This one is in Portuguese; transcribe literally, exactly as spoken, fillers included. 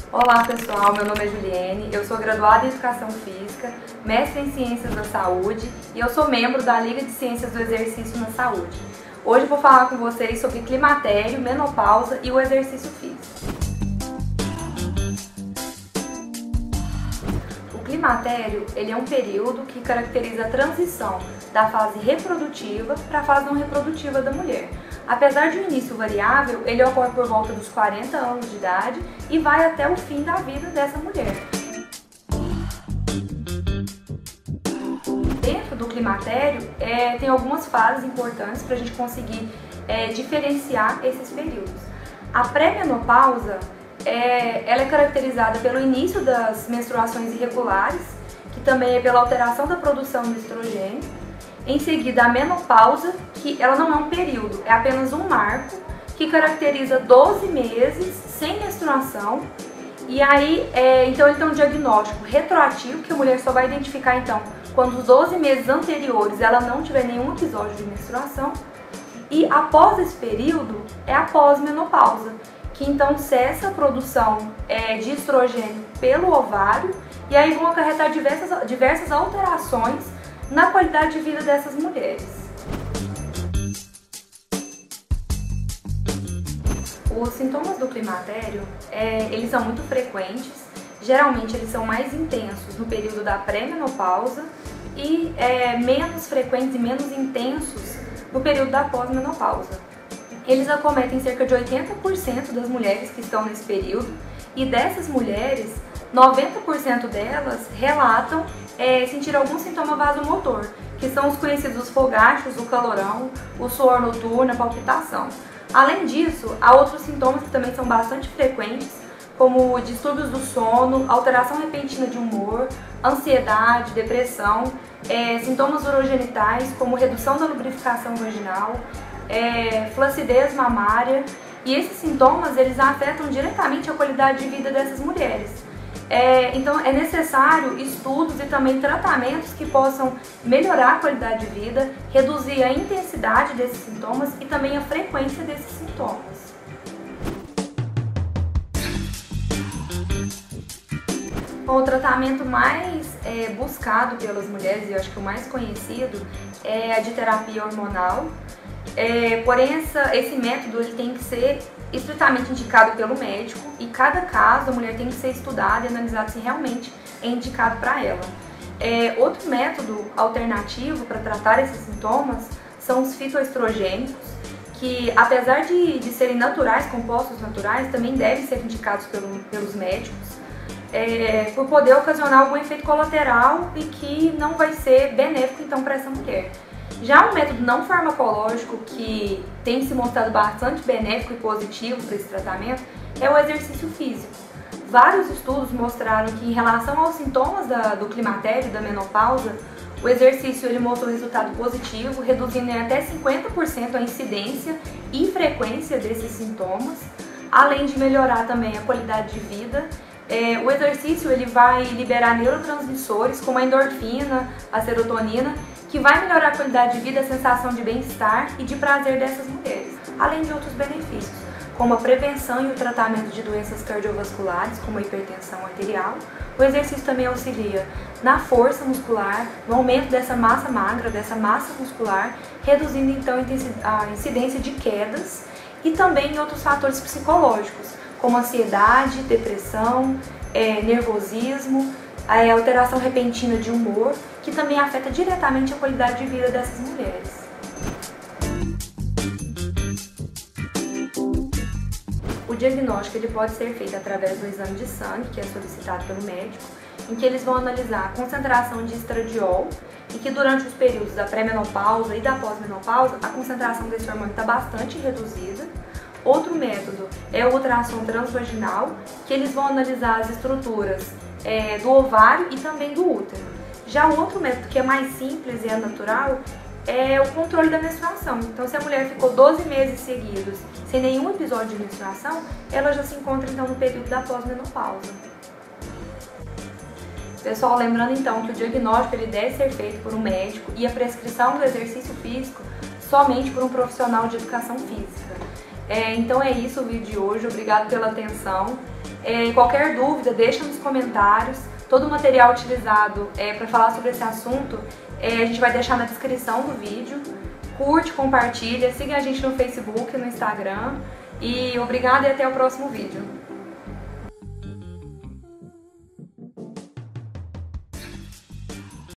Olá pessoal, meu nome é Juliene, eu sou graduada em Educação Física, mestre em Ciências da Saúde e eu sou membro da Liga de Ciências do Exercício na Saúde. Hoje eu vou falar com vocês sobre climatério, menopausa e o exercício físico. O climatério ele é um período que caracteriza a transição da fase reprodutiva para a fase não reprodutiva da mulher. Apesar de um início variável, ele ocorre por volta dos quarenta anos de idade e vai até o fim da vida dessa mulher. Dentro do climatério, é, tem algumas fases importantes para a gente conseguir é, diferenciar esses períodos. A pré-menopausa, é, ela é caracterizada pelo início das menstruações irregulares, que também é pela alteração da produção do estrogênio. Em seguida, a menopausa, que ela não é um período, é apenas um marco, que caracteriza doze meses sem menstruação. E aí, é, então ele tem um diagnóstico retroativo, que a mulher só vai identificar então quando os doze meses anteriores ela não tiver nenhum episódio de menstruação. E após esse período, é a pós-menopausa, que então cessa a produção é, de estrogênio pelo ovário, e aí vão acarretar diversas, diversas alterações na qualidade de vida dessas mulheres. Os sintomas do climatério, é, eles são muito frequentes, geralmente eles são mais intensos no período da pré-menopausa e é, menos frequentes e menos intensos no período da pós-menopausa. Eles acometem cerca de oitenta por cento das mulheres que estão nesse período e dessas mulheres, noventa por cento delas relatam é, sentir algum sintoma vasomotor, que são os conhecidos fogachos, o calorão, o suor noturno, a palpitação. Além disso, há outros sintomas que também são bastante frequentes, como distúrbios do sono, alteração repentina de humor, ansiedade, depressão, é, sintomas urogenitais, como redução da lubrificação vaginal, é, flacidez mamária, e esses sintomas eles afetam diretamente a qualidade de vida dessas mulheres. É, então é necessário estudos e também tratamentos que possam melhorar a qualidade de vida, reduzir a intensidade desses sintomas e também a frequência desses sintomas. Bom, o tratamento mais é, buscado pelas mulheres, e eu acho que o mais conhecido, é a de terapia hormonal. É, porém, essa, esse método ele tem que ser estritamente indicado pelo médico e cada caso a mulher tem que ser estudada e analisada se realmente é indicado para ela. É, outro método alternativo para tratar esses sintomas são os fitoestrogênicos, que apesar de, de serem naturais, compostos naturais, também devem ser indicados pelo, pelos médicos, é, por poder ocasionar algum efeito colateral e que não vai ser benéfico então para essa mulher. Já um método não farmacológico que tem se mostrado bastante benéfico e positivo para esse tratamento é o exercício físico. Vários estudos mostraram que em relação aos sintomas da, do climatério e da menopausa, o exercício ele mostrou resultado positivo, reduzindo em até cinquenta por cento a incidência e frequência desses sintomas, além de melhorar também a qualidade de vida. É, o exercício ele vai liberar neurotransmissores como a endorfina, a serotonina, que vai melhorar a qualidade de vida, a sensação de bem-estar e de prazer dessas mulheres, além de outros benefícios, como a prevenção e o tratamento de doenças cardiovasculares, como a hipertensão arterial. O exercício também auxilia na força muscular, no aumento dessa massa magra, dessa massa muscular, reduzindo então a incidência de quedas e também em outros fatores psicológicos, como ansiedade, depressão, é, nervosismo, a alteração repentina de humor, que também afeta diretamente a qualidade de vida dessas mulheres. O diagnóstico ele pode ser feito através do exame de sangue, que é solicitado pelo médico, em que eles vão analisar a concentração de estradiol e que durante os períodos da pré-menopausa e da pós-menopausa a concentração desse hormônio está bastante reduzida. Outro método é o ultrassom transvaginal, que eles vão analisar as estruturas é, do ovário e também do útero. Já o outro método, que é mais simples e é natural, é o controle da menstruação. Então, se a mulher ficou doze meses seguidos sem nenhum episódio de menstruação, ela já se encontra então no período da pós-menopausa. Pessoal, lembrando então que o diagnóstico ele deve ser feito por um médico e a prescrição do exercício físico somente por um profissional de educação física. É, então é isso o vídeo de hoje, obrigado pela atenção. É, qualquer dúvida, deixa nos comentários. Todo o material utilizado é, para falar sobre esse assunto é, a gente vai deixar na descrição do vídeo. Curte, compartilha, siga a gente no Facebook, no Instagram. E obrigada e até o próximo vídeo.